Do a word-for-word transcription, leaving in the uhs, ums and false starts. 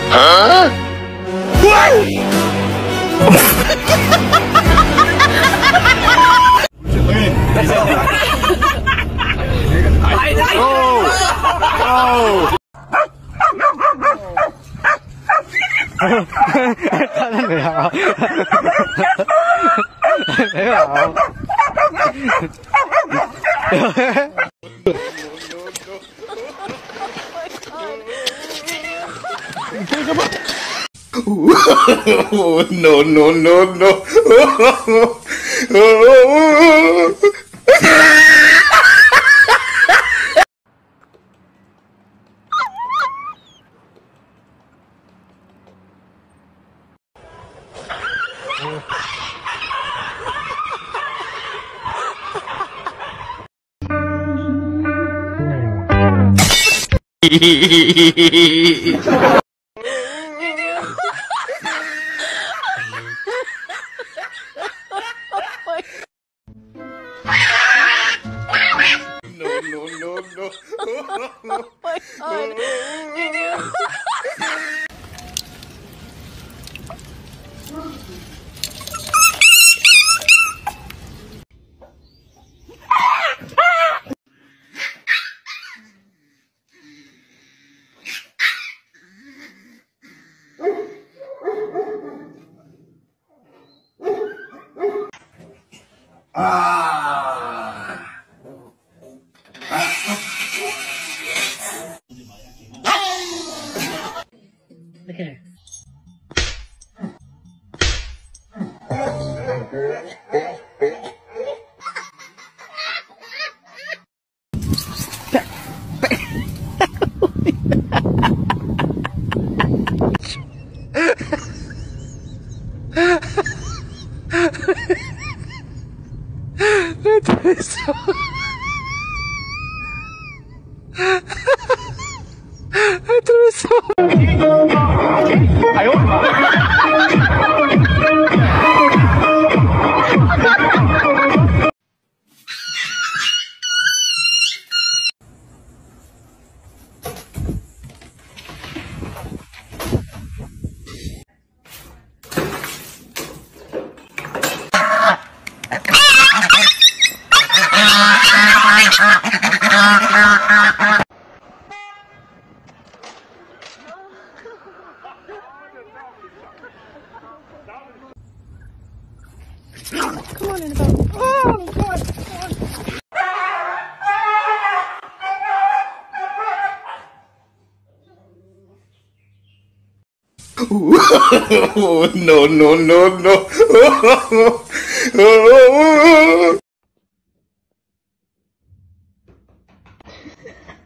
Huh? Oh! Thật người hảo. Đấy hảo. Oh, no, no, no, no. No, no, no, no. Oh my god. Ah. Look at her. That is so. That is so. I Come on, Annabelle. Oh, God. Oh, no, no, no, no. Oh,